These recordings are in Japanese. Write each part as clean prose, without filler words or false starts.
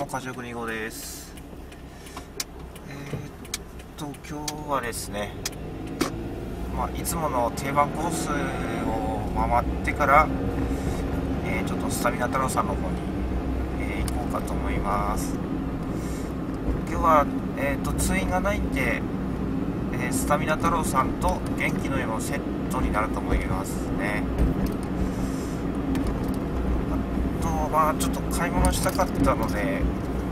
カジュクニゴです。今日はですね、いつもの定番コースを回ってから、ちょっとスタミナ太郎さんの方に、行こうかと思います。今日は、通院がないんで、スタミナ太郎さんと元気の湯のセットになると思いますね。ちょっと買い物したかったので、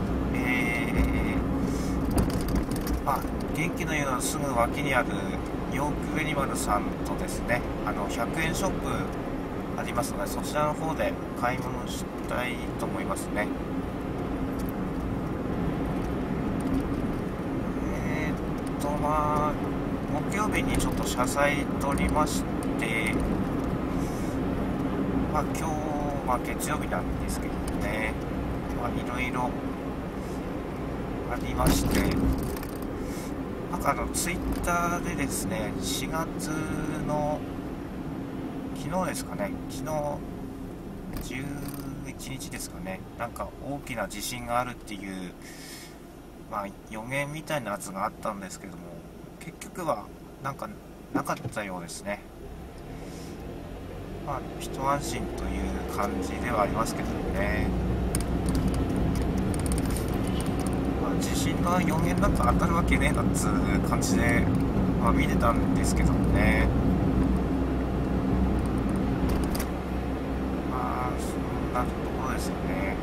元気の湯のすぐ脇にあるヨークベニマルさんとですね、100円ショップありますので、そちらの方で買い物したいと思いますね。木曜日にちょっと謝罪取りまして、今日月曜日なんですけどね、いろいろありまして、ツイッターでですね、4月の昨日ですかね、昨日11日ですかね、大きな地震があるっていう、予言みたいなやつがあったんですけども、結局はなかったようですね。一安心という感じではありますけどね。地震の予言当たるわけねえなっつう感じで、見てたんですけどね。そんなところですよね。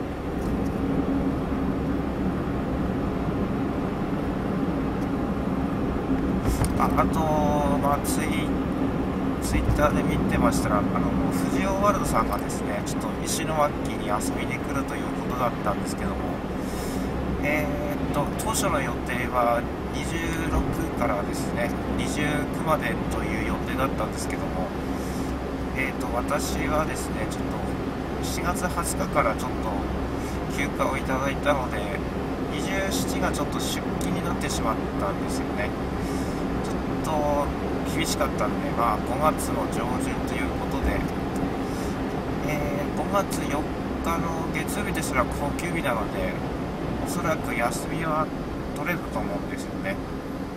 ツイッターで見てましたら、藤尾ワールドさんがですね、ちょっと石巻に遊びに来るということだったんですけども、当初の予定は26からですね、29までという予定だったんですけども、私はですね、ちょっと4月20日からちょっと休暇をいただいたので、27がちょっと出勤になってしまったんですよね。ちょっと厳しかったんで、5月の上旬ということで、5月4日の月曜日ですら高級日なので、おそらく休みは取れると思うんですよね。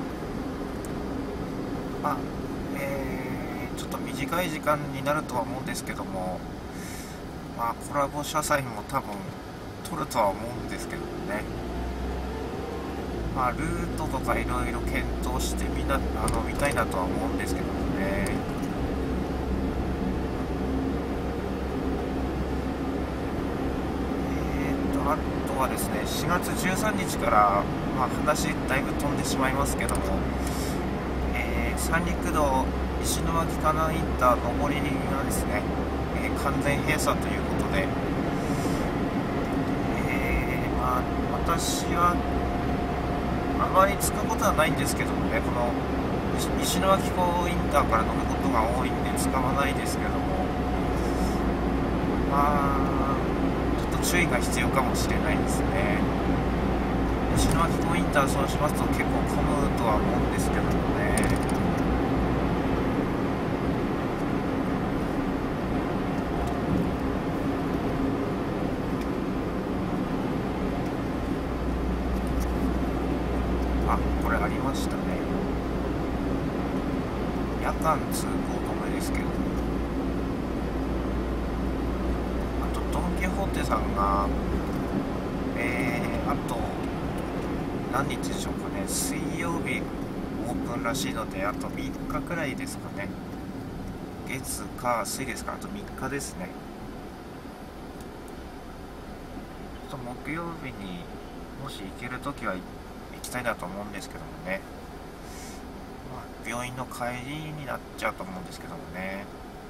ちょっと短い時間になるとは思うんですけども、コラボ社債も多分取るとは思うんですけどもね。ルートとかいろいろ検討して見たいなとは思うんですけどもね。あとはですね、4月13日から、話だいぶ飛んでしまいますけども、三陸道石巻かなインター上りがですね、完全閉鎖ということで、私はあまり使うことはないんですけどもね、この石巻港インターから乗ることが多いんで使わないですけども、ちょっと注意が必要かもしれないですね。石巻港インターそうしますと結構混むとは思うんですけどもね。これありましたね。夜間通行止めですけど、あとドン・キホーテさんが、あと何日でしょうかね、水曜日オープンらしいので、あと3日くらいですかね。月火水ですから、あと3日ですね。ちょっと木曜日にもし行けるときは行きたいなと思うんですけどもね。病院の帰りになっちゃうと思うんですけどもね。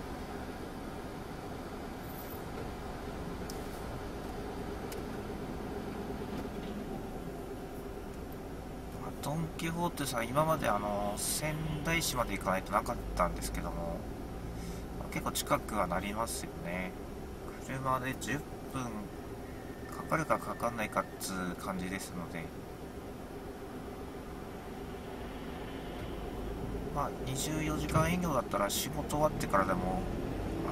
ドン・キホーテさん、今まで仙台市まで行かないとなかったんですけども、結構近くはなりますよね。車で10分かかるかかかんないかっつう感じですので、24時間営業だったら仕事終わってからでも、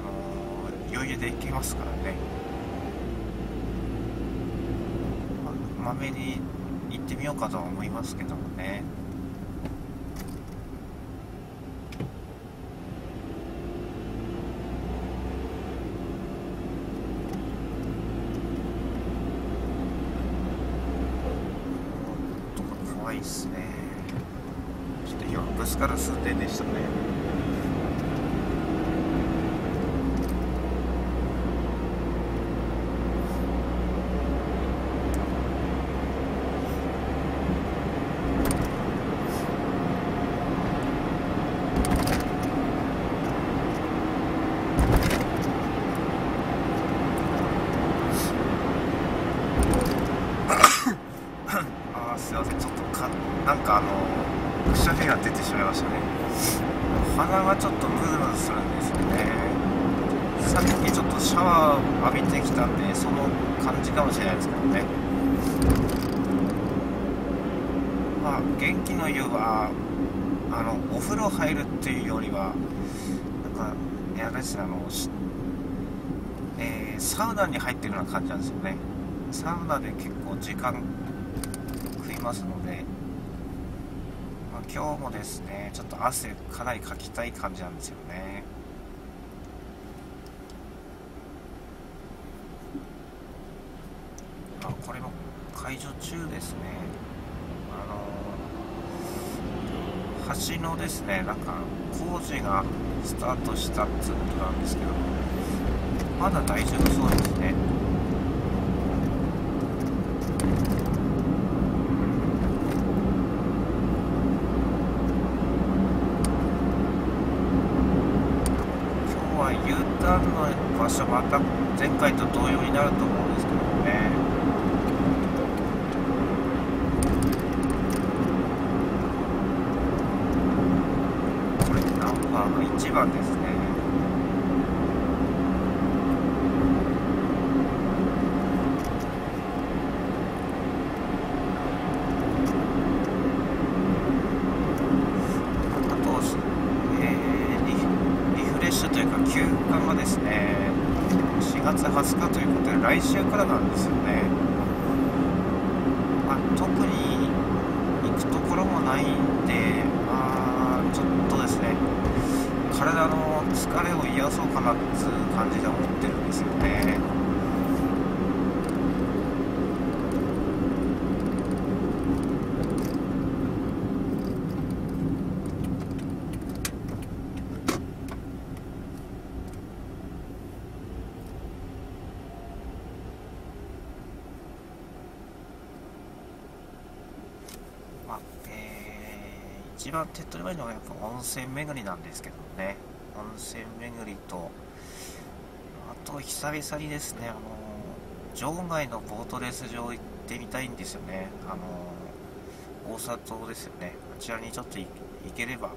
余裕で行けますからね。 まめに行ってみようかとは思いますけどもね。怖いっすね。ちょっと今ぶつかる寸前でしたね。すいません、ちょっとなんかくしゃみが出てしまいましたね。鼻がちょっとムズムズするんですよね。さっきちょっとシャワー浴びてきたんで、その感じかもしれないですけどね。まあ元気の湯はお風呂入るっていうよりはなんかいやですね、サウナに入ってるような感じなんですよね。サウナで結構時間食いますので、まあ、今日もですねちょっと汗かなりかきたい感じなんですよね。まあ、これも解除中ですね。橋のですねなんか工事がスタートしたっていうことなんですけども、まだ大丈夫そうですね。U ターンの場所また前回と同様になると思うんですけどもね。これナンバーが1番ですね。休館がですね4月20日ということで来週からなんですよね。まあ、特に行くところもないんで、まあ、ちょっとですね体の疲れを癒そうかなっていう感じで思ってるんですよね。まあ一番手っ取り早いのはやっぱ温泉巡りなんですけどね。温泉巡りと、あと久々にですね場外のボートレース場行ってみたいんですよね。大里ですよね。あちらにちょっと行ければ、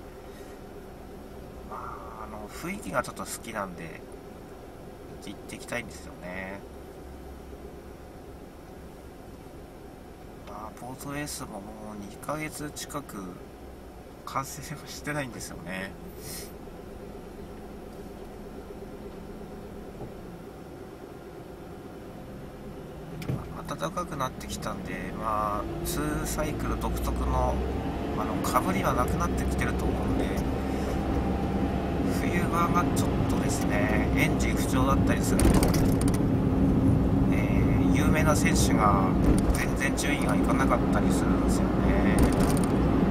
まあ雰囲気がちょっと好きなんで行ってきたいんですよね。ボートレースももう2ヶ月近く完成はしてないんですよね。暖かくなってきたんで、まあ2サイクル独特のかぶりはなくなってきてると思うんで、冬場がちょっとですねエンジン不調だったりすると、有名な選手が全然順位がいかなかったりするんですよね。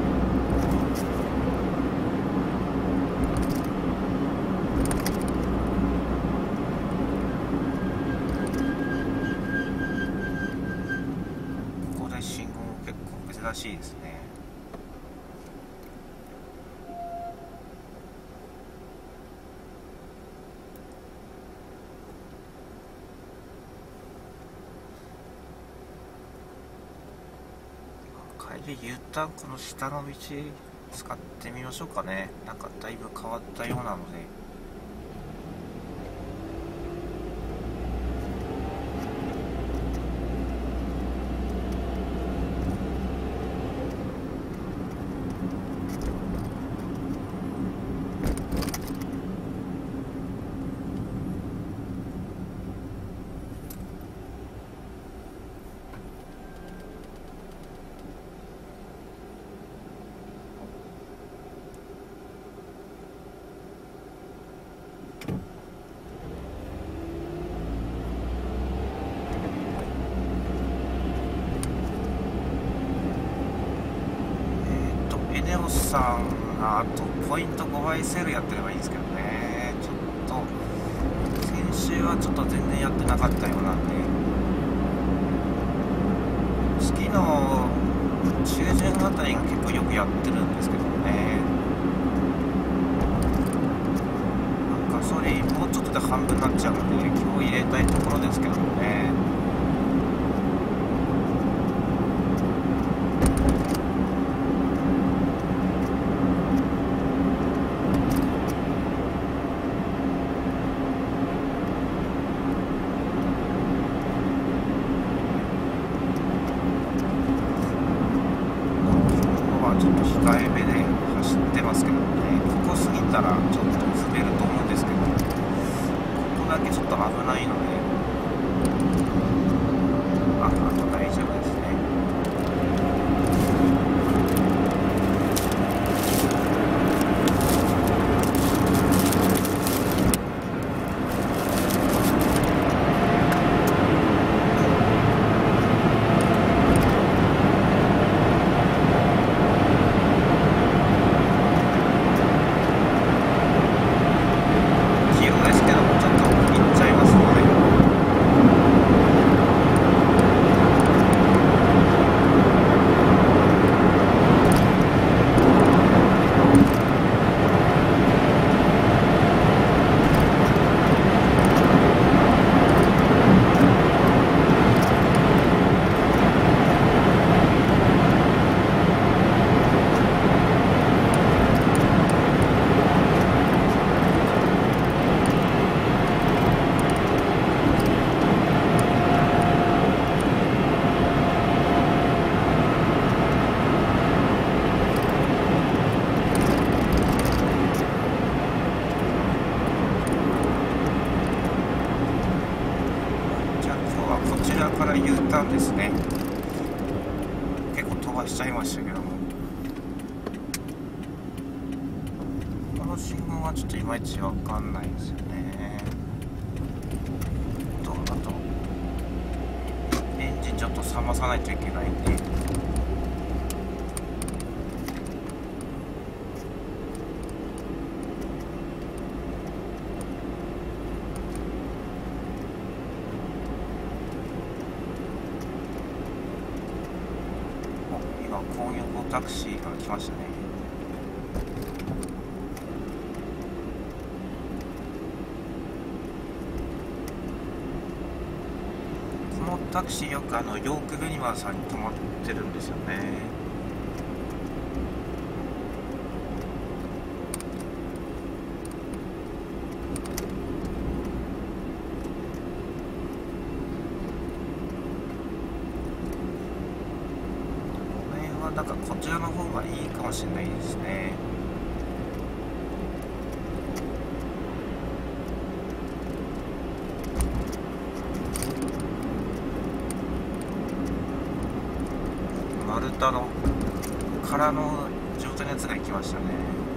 ここで信号も結構珍しいですね。帰り U ターンこの下の道使ってみましょうかね。なんかだいぶ変わったようなので。 さんがあとポイント5倍セールやってればいいんですけどね。ちょっと先週はちょっと全然やってなかったようなんで、月の中旬あたりが結構よくやってるんですけどね。なんかそれもうちょっとで半分になっちゃうので今日入れたいところですけどね。ちょっと控えめで走ってますけどね。ここ過ぎたらちょっと滑ると思うんですけど、ここだけちょっと危ないので、あと大丈夫ですね。から U ターンですね。結構飛ばしちゃいましたけども、この信号はちょっといまいちわかんないんですよね。あとエンジンちょっと冷まさないといけないんで、工業タクシーが来ましたね。このタクシーよくヨークベニマーさんに止まってるんですよね。なんかこちらの方がいいかもしれないですね。丸太の空の状態のやつが行きましたね。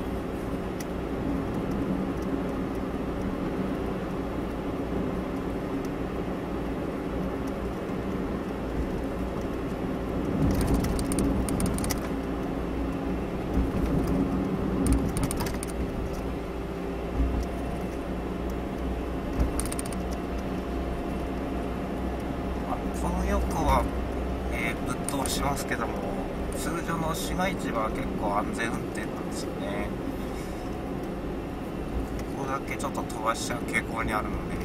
この横は、ぶっ通しますけども、通常の市街地は結構安全運転なんですよね。ここだけちょっと飛ばしちゃう傾向にあるので、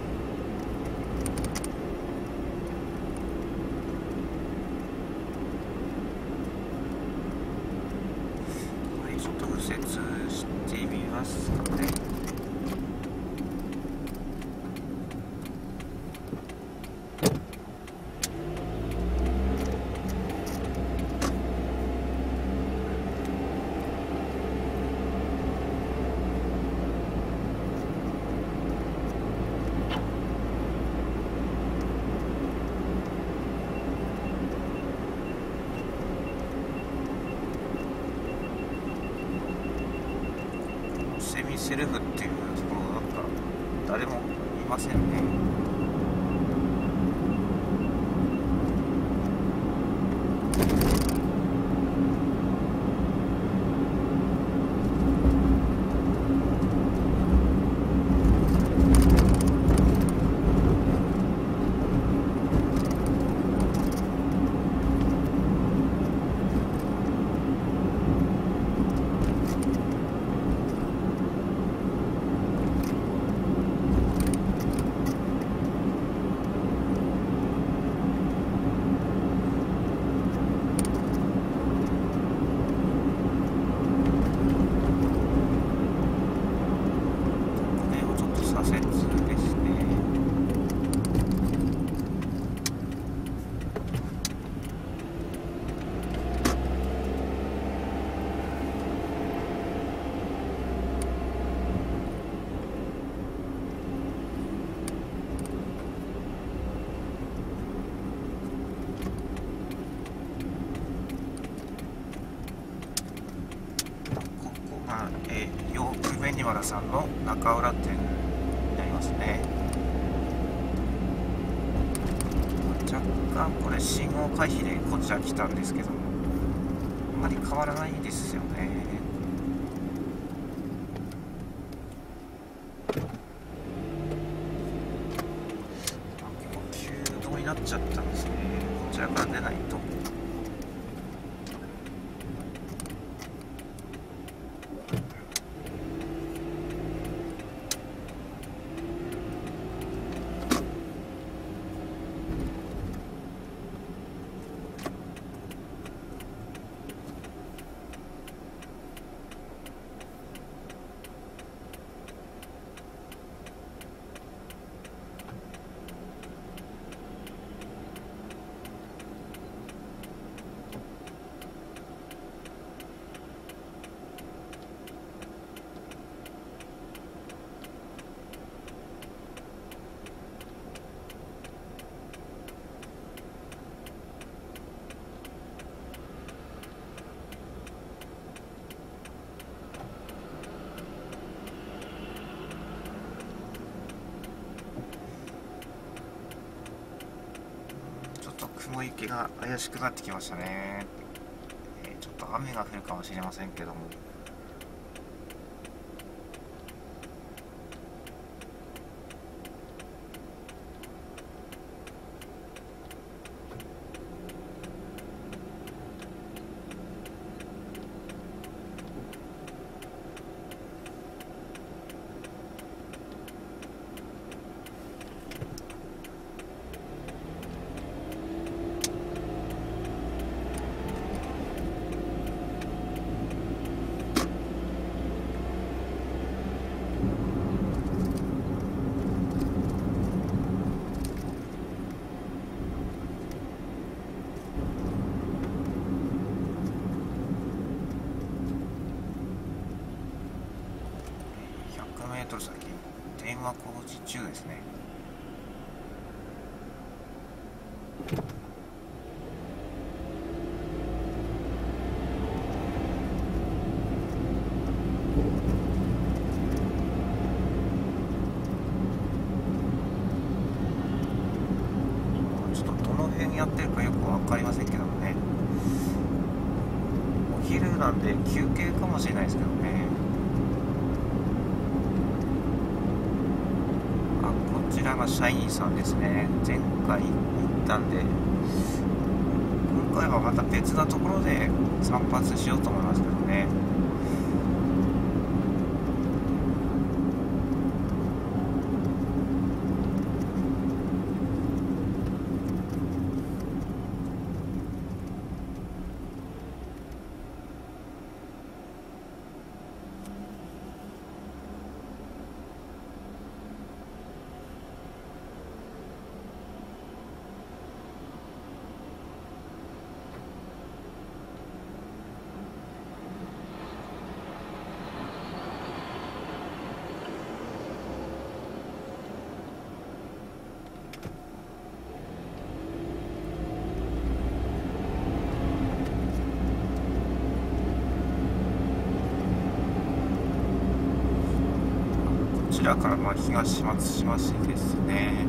はい、ちょっと右折してみますかね。セミセルフっていうところだったら誰もいませんね。 ヨーク紅原さんの中浦店になりますね。若干これ信号回避でこちら来たんですけども、あんまり変わらないですよね。急動になっちゃったんですね。こちらから出ないと。雲行きが怪しくなってきましたね。ちょっと雨が降るかもしれませんけども、100メートル先、電話工事中ですね。ちょっとどの辺やってるかよく分かりませんけどもね。お昼なんで休憩かもしれないですけどね。こちらが社員さんですね。前回行ったんで、今回はまた別なところで散髪しようと思いますけどね。こちらから東松島市ですね。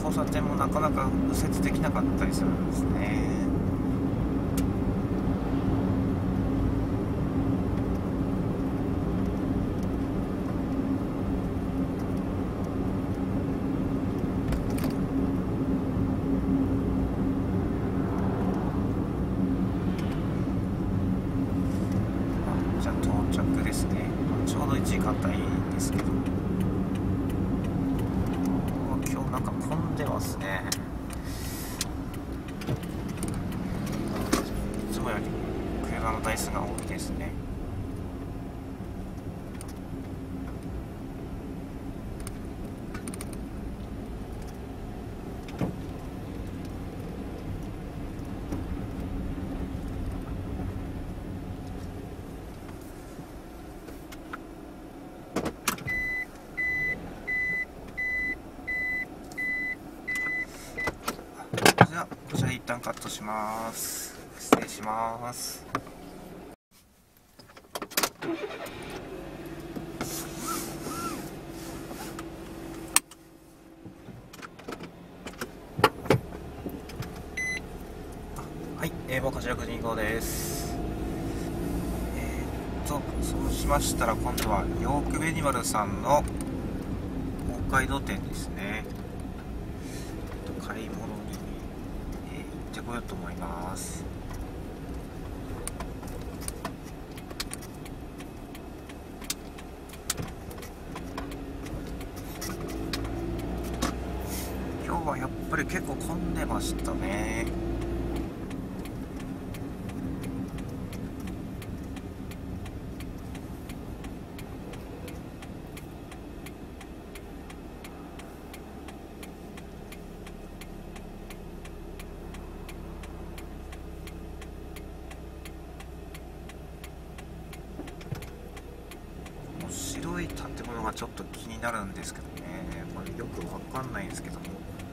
交差点もなかなか右折できなかったりするんですね。じゃあ到着ですね。ちょうどいい時間帯ですけど、今日なんか混んでますね。いつもより車の台数が多いですね。じゃあこちらで一旦カットします。失礼します。はい、もうこちら9号です。そうしましたら今度はヨークベニマルさんの北海道店ですね。買い物に、行ってこようと思います。今日はやっぱり結構混んでましたね。白い建物がちょっと気になるんですけどね、これよくわかんないんですけども、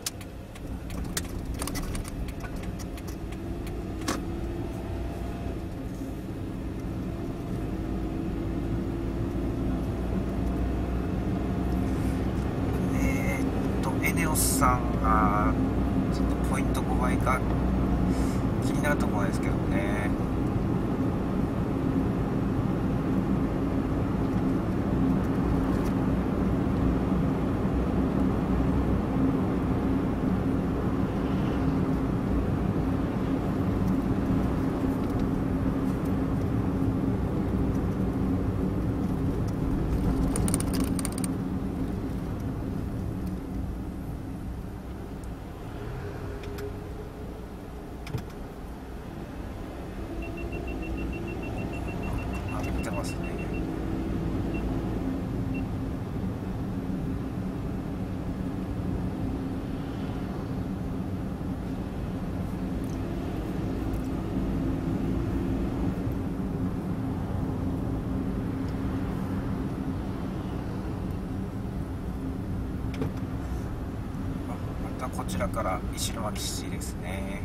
エネオスさんがちょっとポイント5倍か気になるところですけどね。見てますね。またこちらから石巻市ですね。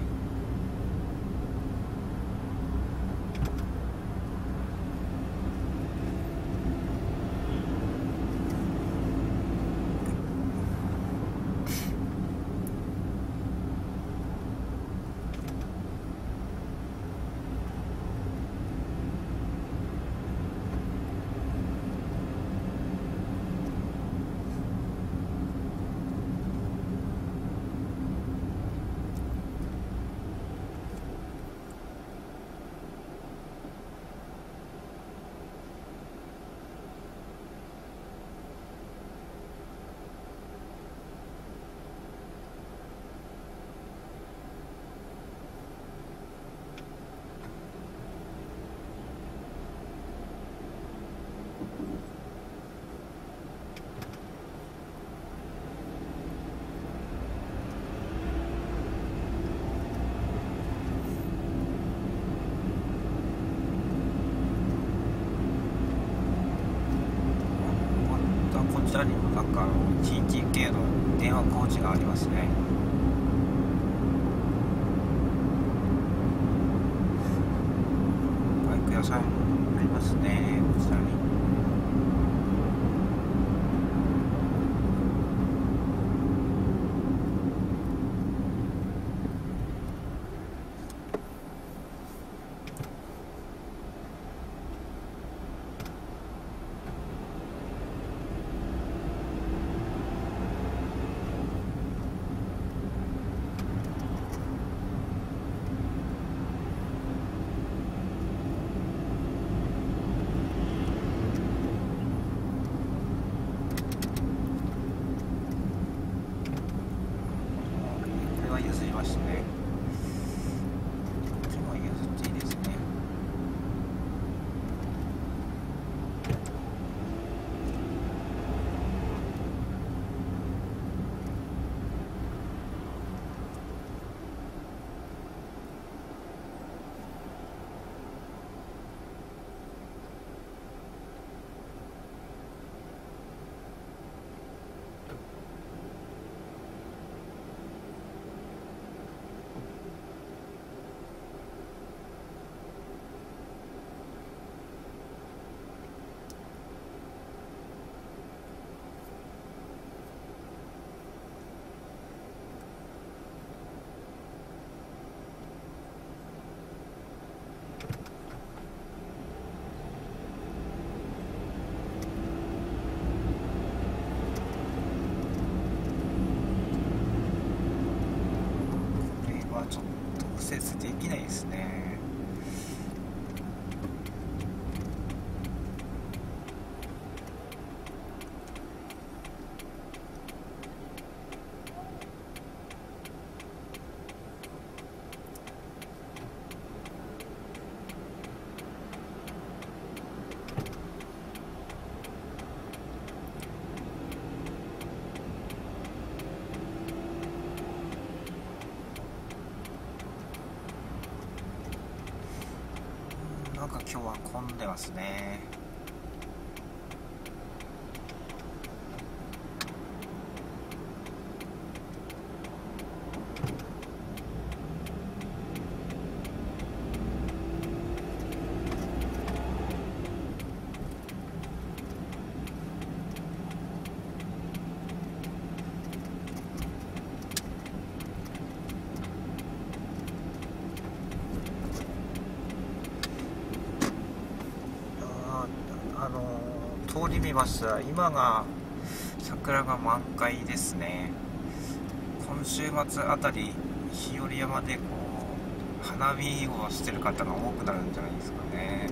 こちらにもなんかTTK の電話工事がありますね。バイク屋さんありますね、こちらに。 れは譲りましたね。こっちも譲っていいですね。ちょっと右折できないですね。なんか今日は混んでますね。通り見ました。今が桜が満開ですね。今週末あたり日和山で花見をしてる方が多くなるんじゃないですかね。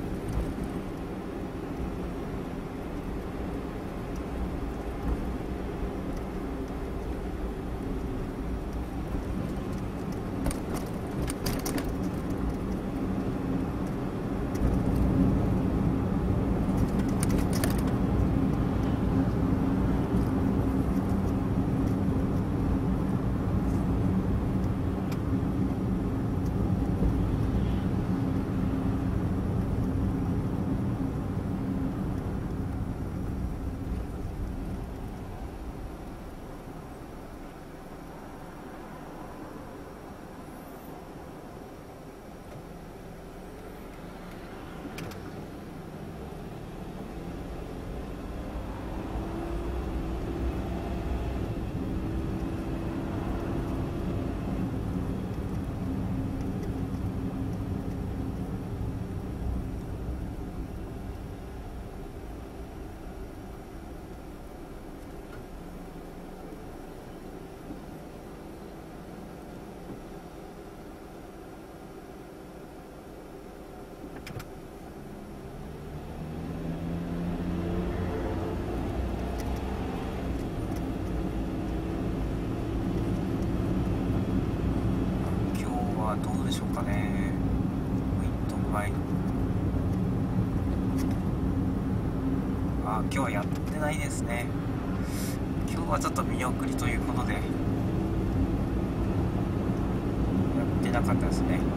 どうでしょうかね。ウィントンバイ今日はやってないですね。今日はちょっと見送りということでやってなかったですね。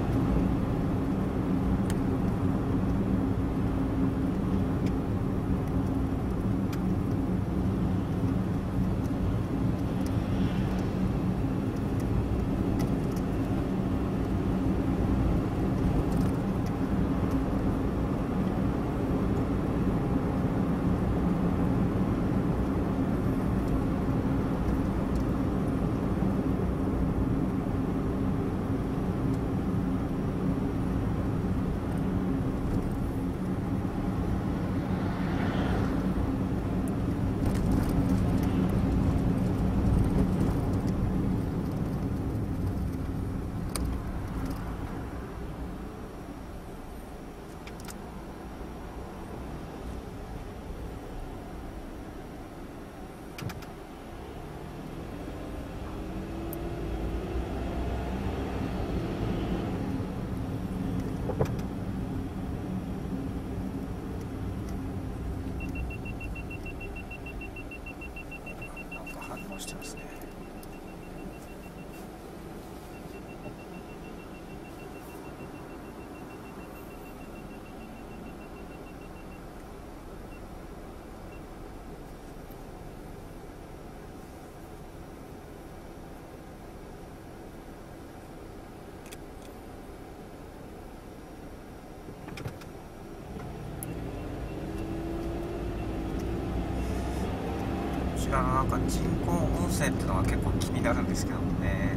ちらのなんか人工温泉っていうのが結構気になるんですけどもね。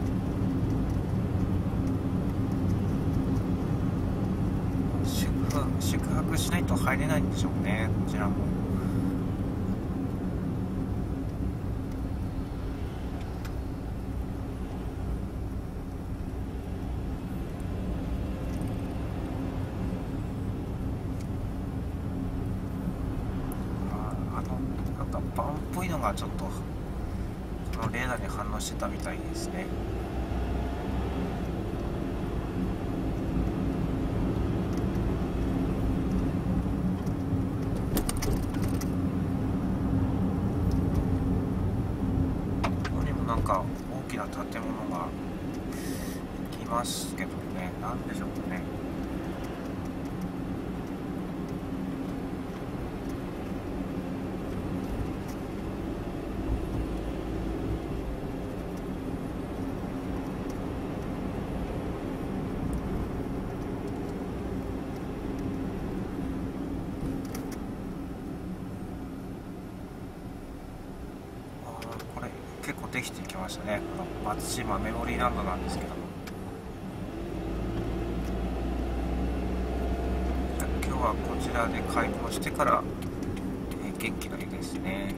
宿泊しないと入れないんでしょうね、こちらも。なんかバンっぽいのがちょっとこのレーダーに反応してたみたいですね。なんか大きな建物がいますけどね、なんでしょうね。これ結構できてきましたね。この松島メモリーランドなんですけども、じゃあ今日はこちらで買い物してから、元気のいいですね。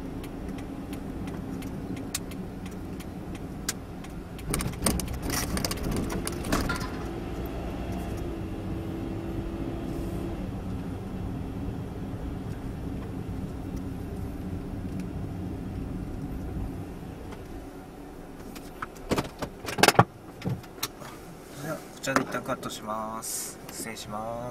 こちらで一旦カットします。失礼します。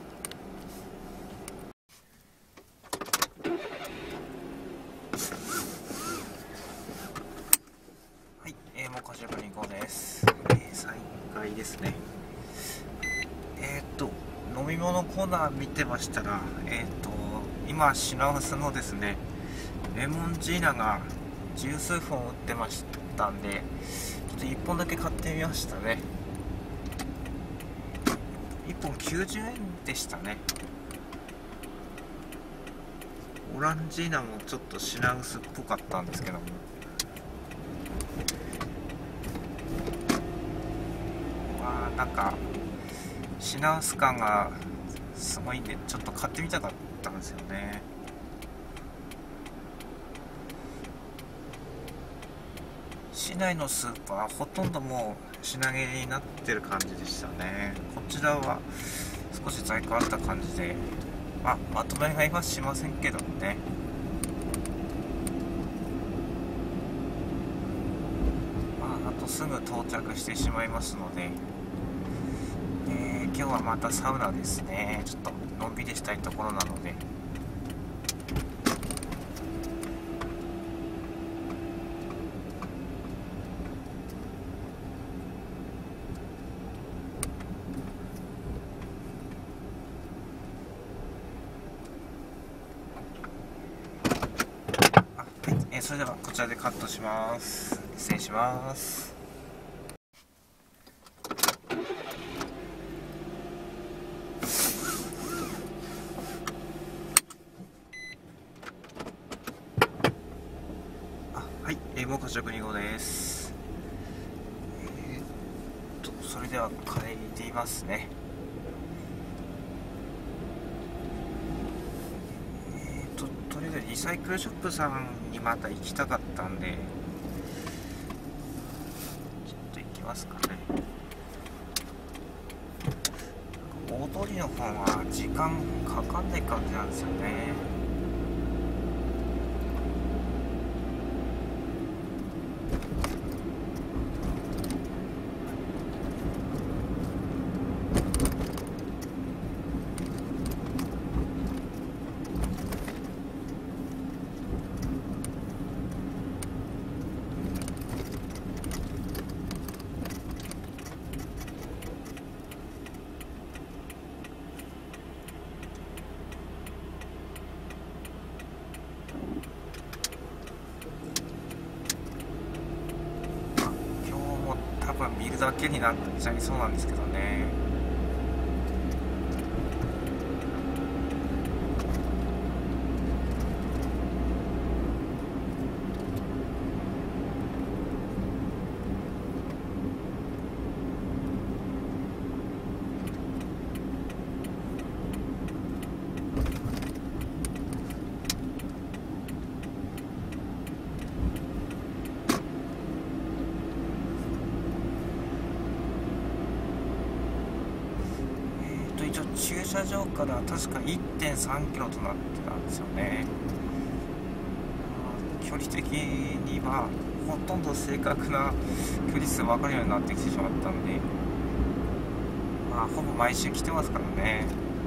はい、もうこちらに行こうです。再開ですね。飲み物コーナー見てましたら、今品薄のですね、レモンジーナが十数本売ってましたんで、ちょっと1本だけ買ってみましたね。1本90円でしたね。オランジーナもちょっと品薄っぽかったんですけども、なんか品薄感がすごいんで、ちょっと買ってみたかったんですよね。市内のスーパーほとんどもう品切れになってる感じでしたね。こちらは少し在庫あった感じで、まとめ買いはしませんけどもね。あとすぐ到着してしまいますので、今日はまたサウナですね。ちょっとのんびりしたいところなので。それではこちらでカットします。失礼します。はい、もうこちら2号です。それでは帰りますね。とりあえずリサイクルショップさんにまた行きたかったんで、ちょっと行きますかね。大通りの方は時間かかんない感じなんですよね。見るだけになっちゃいそうなんですけどね。 一応駐車場から確か1.3キロとなってたんですよね。距離的にはほとんど正確な距離数分かるようになってきてしまったんで、ほぼ毎週来てますからね。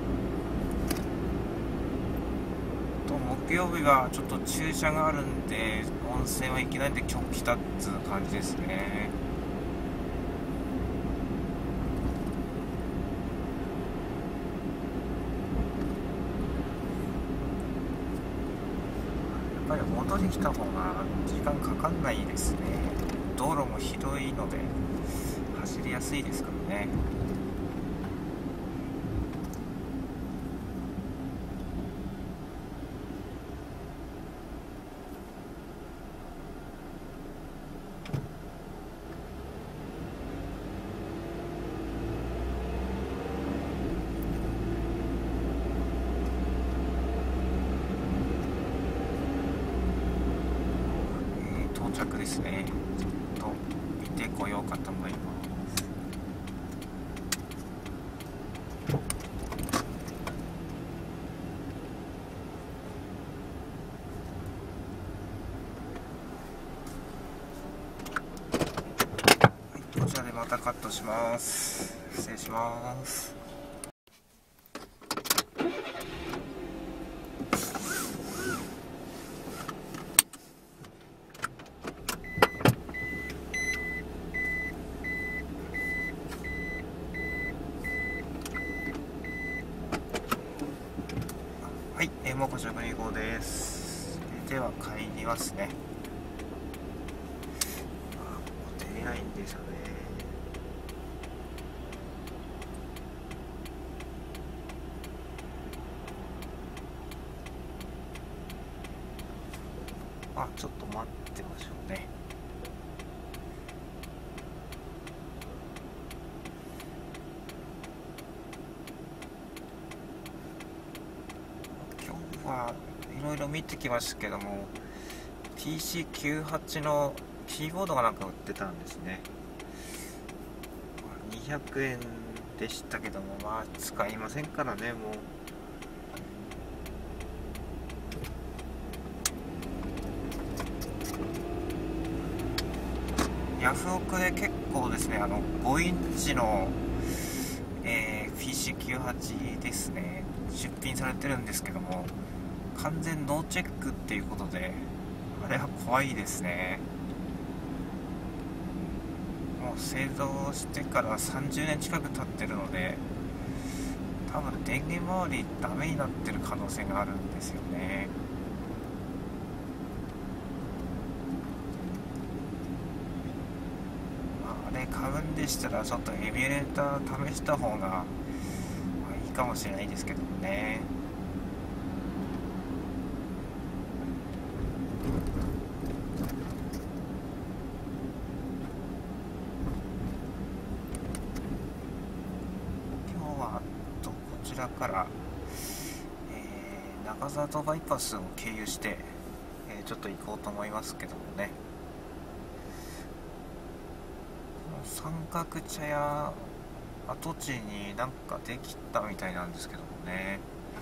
と木曜日はちょっと駐車があるんで温泉は行けないんで今日来たっつう感じですね。やっぱり戻り来た方が時間かかんないですね。道路も広いので走りやすいですからね。到着ですね。と見てこようかと思います。こちらでまたカットします。失礼します。はい、もうこちら2号です。では帰りますね。出れないんですよね。ちょっと待ってましょうね。今日はいろいろ見てきましたけども PC98 のキーボードがなんか売ってたんですね。200円でしたけども、使いませんからね。もうヤフオクで結構ですね、5インチの、PC98 ですね、出品されてるんですけども、完全ノーチェックっていうことで、あれは怖いですね。もう製造してから30年近く経ってるので、多分電源周りダメになってる可能性があるんですよね。あれ買うんでしたらちょっとエミュレーター試した方がいいかもしれないですけどもね。今日はこちらから、中里バイパスを経由して、ちょっと行こうと思いますけどもね。三角茶屋跡地になんかできたみたいなんですけどもね。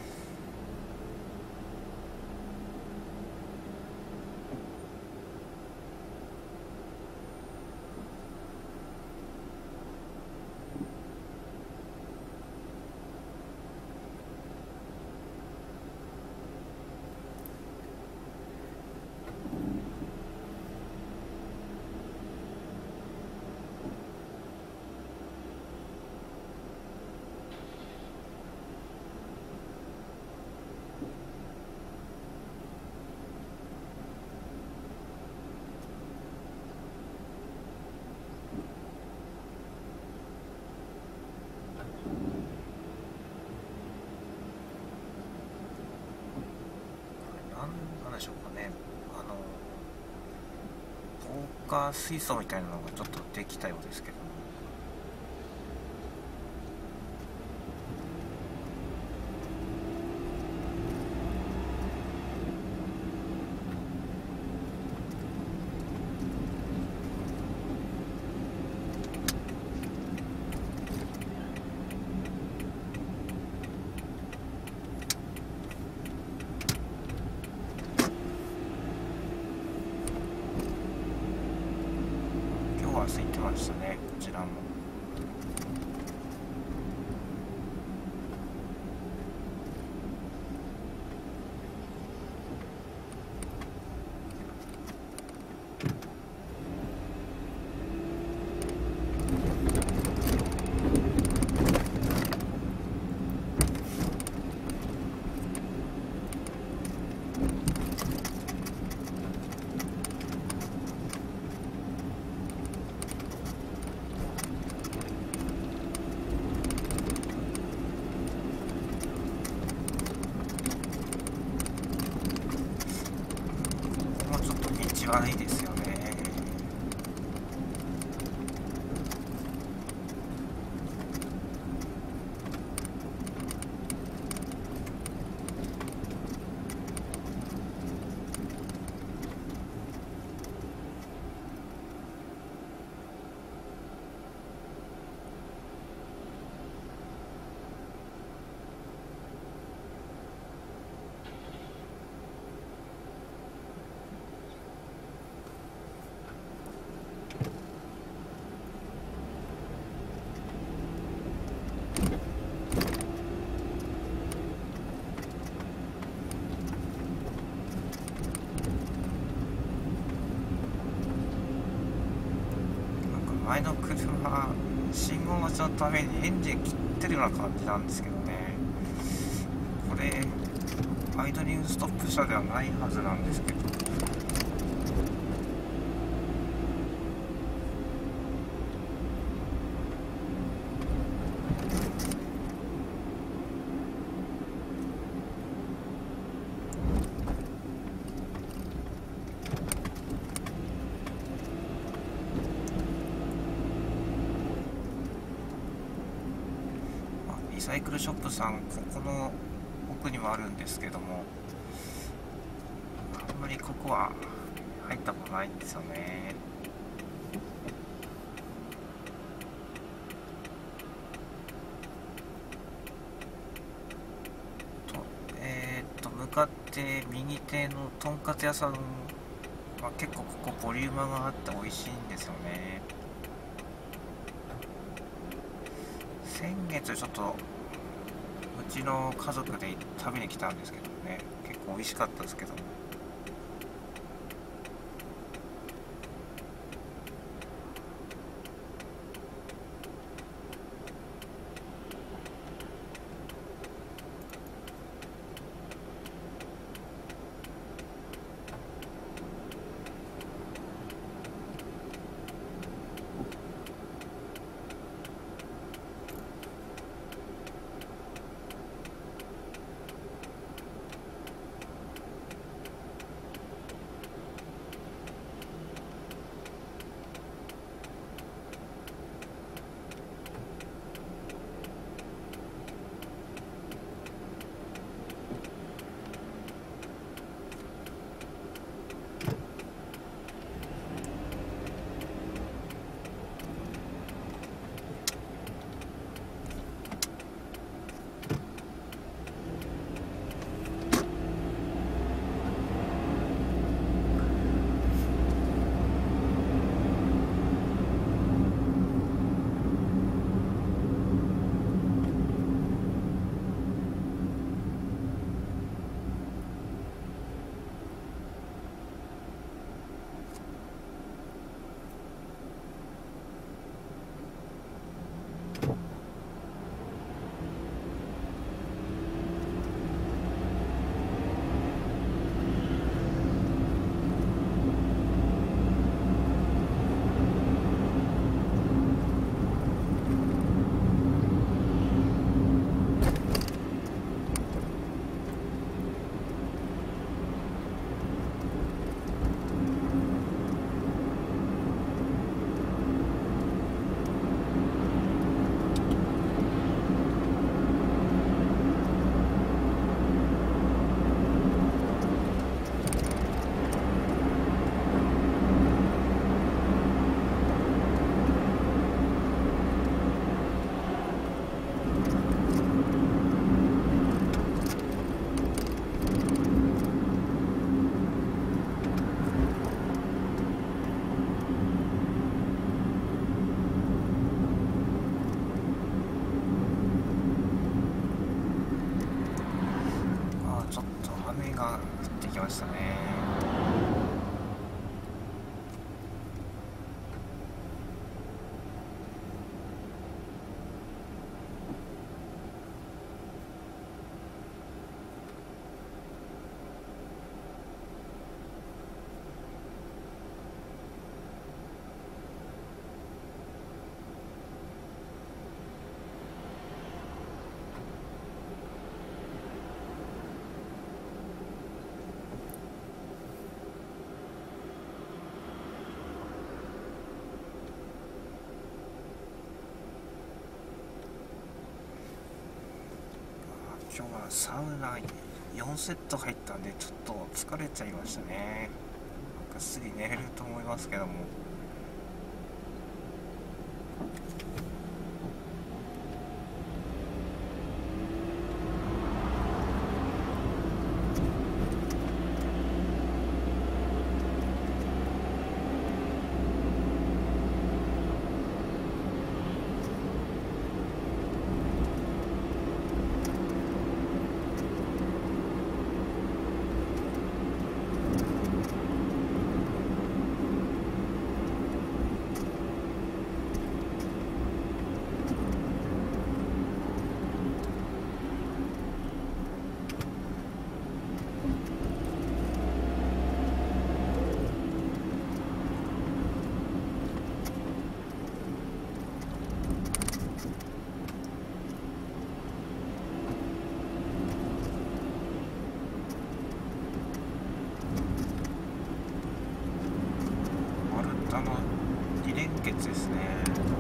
なんでしょうかね。防火水槽みたいなのがちょっとできたようですけども、 ちらも。もうちょっと道悪いですよね。前の車、信号待ちのためにエンジン切ってるような感じなんですけどね。これアイドリングストップ車ではないはずなんですけど。リサイクルショップさん、ここの奥にもあるんですけども、あんまりここは入ったことないんですよね。向かって右手のとんかつ屋さんは結構ここボリュームがあって美味しいんですよね。先月ちょっとうちの家族で食べに来たんですけどね、結構美味しかったですけども。 きましたね。今日はサウナ4セット入ったんでちょっと疲れちゃいましたね。なんかすぐ寝れると思いますけども、丸太の2連結ですね。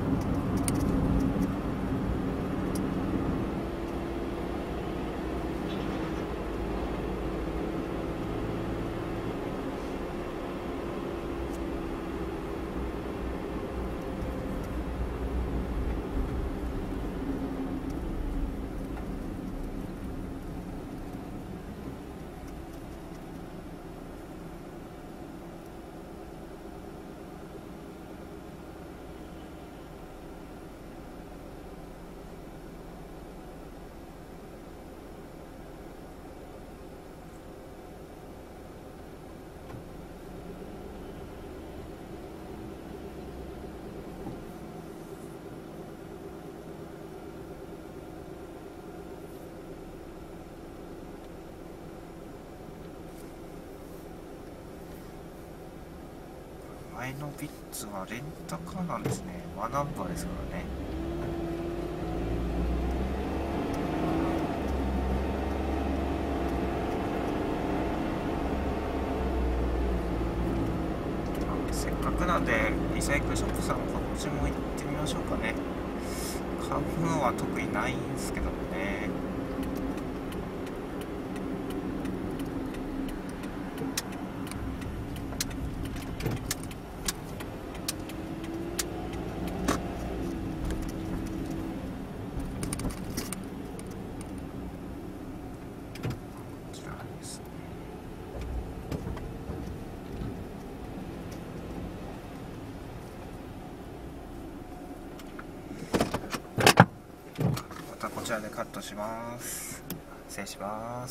前のビッツはレンタカーなんですね。ワンナンバーですからね。せっかくなんでリサイクルショップさんこっちも行ってみましょうかね。買うものは特にないんですけどもね。こちらでカットします。失礼します。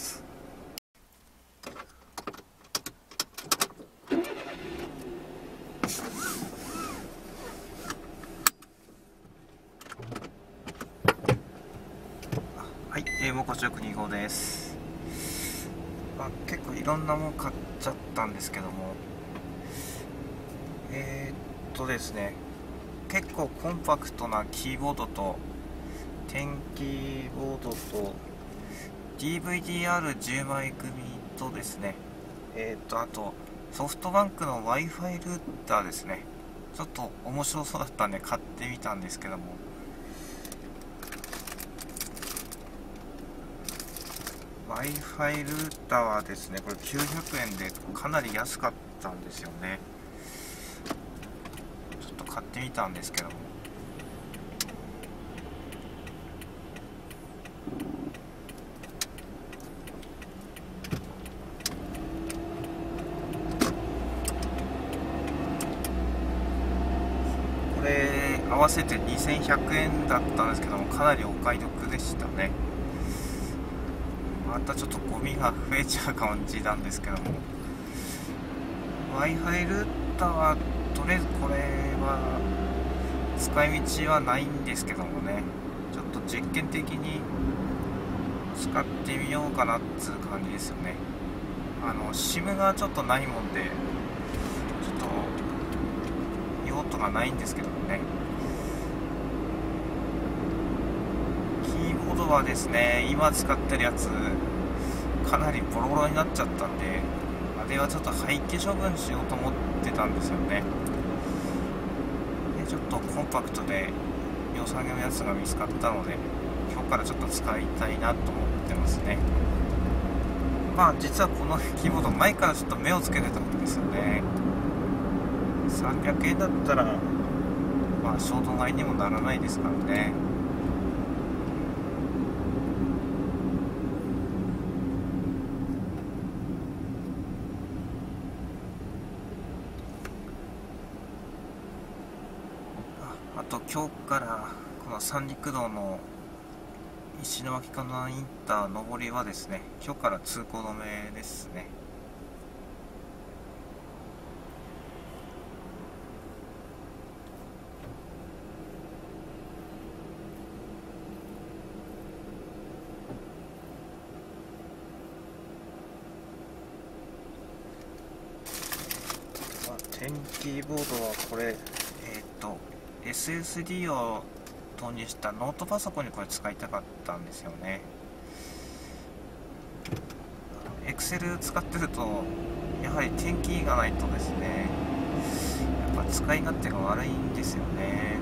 はい、もこちょく2号です。結構いろんなもん買っちゃったんですけども、ですね、結構コンパクトなキーボードと点キーボードと DVD-R10 枚組とですね、あとソフトバンクの Wi-Fi ルーターですね。ちょっと面白そうだったんで買ってみたんですけども、Wi-Fi ルーターはですね、これ900円でかなり安かったんですよね。ちょっと買ってみたんですけども、これ合わせて2100円だったんですけども、かなりお買い得でしたね。 またちょっとゴミが増えちゃう感じなんですけども、 Wi-Fi ルーターはとりあえずこれは使い道はないんですけどもね、ちょっと実験的に使ってみようかなっつう感じですよね。SIM がちょっとないもんで、ちょっと用途がないんですけどもね。キーボードはですね、今使ってるやつかなりボロボロになっちゃったんで、あれはちょっと廃棄処分しようと思ってたんですよね。でちょっとコンパクトで良さげなやつが見つかったので、今日からちょっと使いたいなと思ってますね。まあ実はこのキーボード前からちょっと目をつけてたんですよね。300円だったらまあ衝動買いにもならないですからね。あと今日からこの三陸道の石巻金沢インター上りはですね、今日から通行止めですね。テンキーボードはこれSSD を投入したノートパソコンにこれ使いたかったんですよね。Excel 使ってるとやはりテンキーがないとですね、やっぱ使い勝手が悪いんですよね。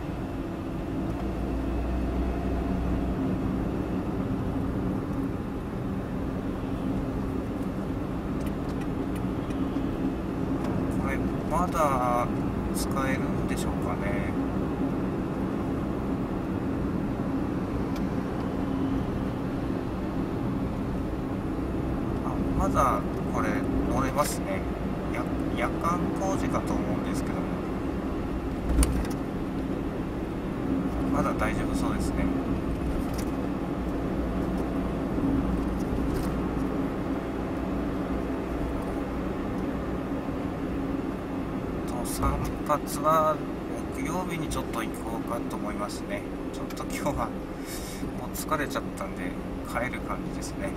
これまだ使えるんでしょうかね。まだこれ乗れますね。夜間工事かと思うんですけども、まだ大丈夫そうですね。散髪は木曜日にちょっと行こうかと思いますね。ちょっと今日はもう疲れちゃったんで帰る感じですね。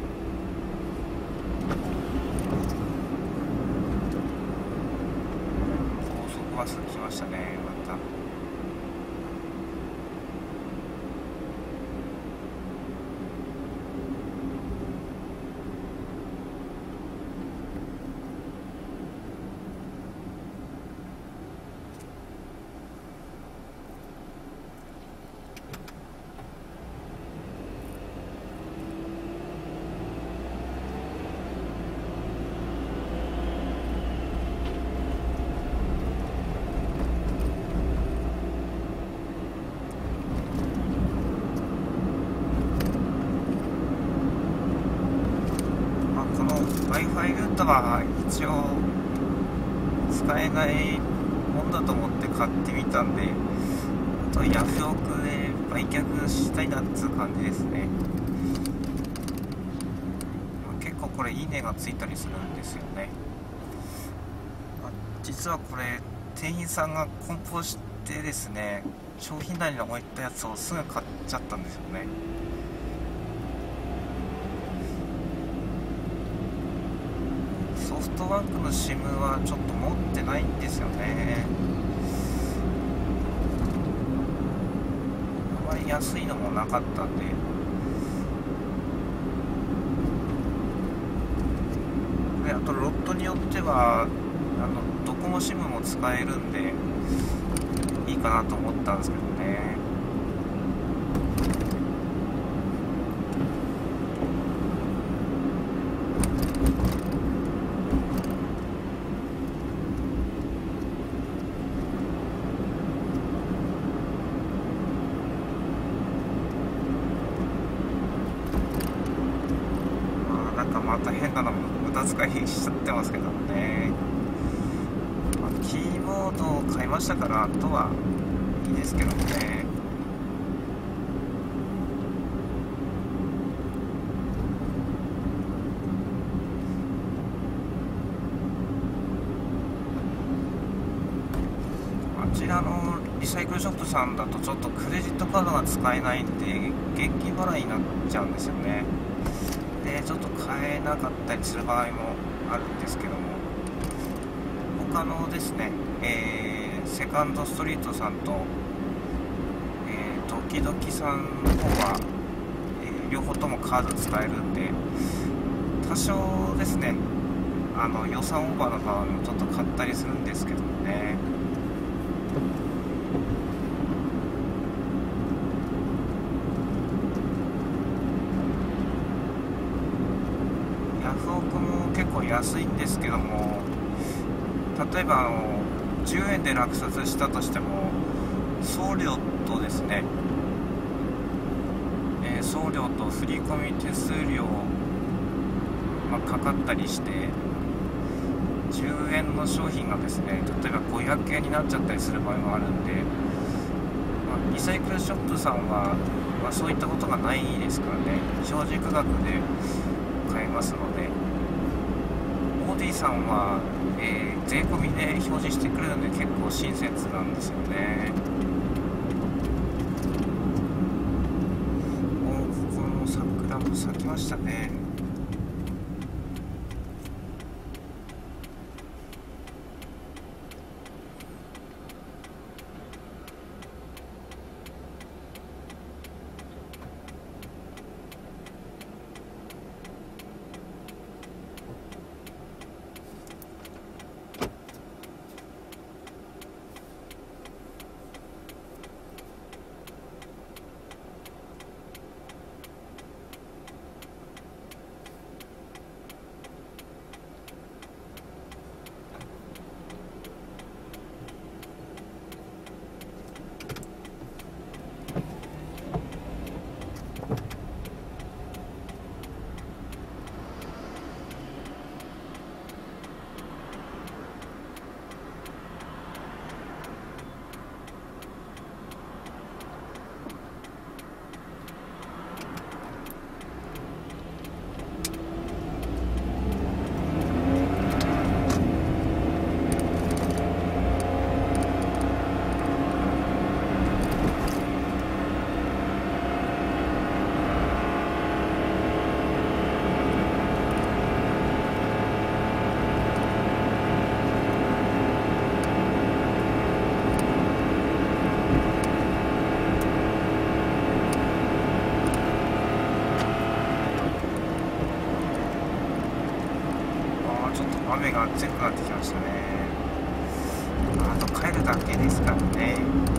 高速バス来ましたね、また。Wi-Fi ルーターは一応使えないもんだと思って買ってみたんで、あとヤフオクで売却したいなっつう感じですね。結構これいいねがついたりするんですよね。実はこれ店員さんが梱包してですね、商品台に置いたやつをすぐ買っちゃったんですよね。ソフトバンクの SIM はちょっと持ってないんですよね。あまり安いのもなかったんで、であとロットによってはドコモ SIM も使えるんでいいかなと思ったんですけどね。また変なの無駄遣いしちゃってますけどね。キーボードを買いましたから、あとはいいですけどね。 リサイクルショップさんだとちょっとクレジットカードが使えないんで現金払いになっちゃうんですよね。でちょっと買えなかったりする場合もあるんですけども、他のですね、セカンドストリートさんと、ドキドキさんの方は、両方ともカード使えるんで、多少ですね予算オーバーの場合もちょっと買ったりするんですけどもね。ヤフオクも結構安いんですけども、例えば10円で落札したとしても送料とですね、送料と振込手数料、かかったりして10円の商品がですね例えば500円になっちゃったりする場合もあるんで、リサイクルショップさんは、そういったことがないですからね、表示価格で買えますので、オーディさんは、税込みで表示してくれるので結構親切なんですよね。ここの桜も咲きましたね。ちょっと雨が強くなってきましたね。あと帰るだけですからね。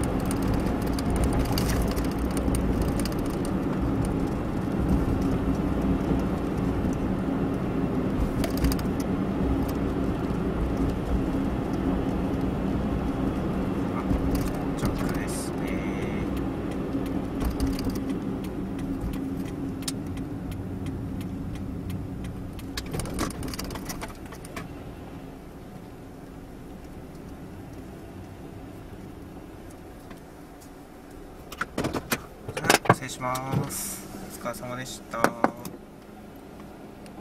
到着ですね。失礼します。お疲れ様でした。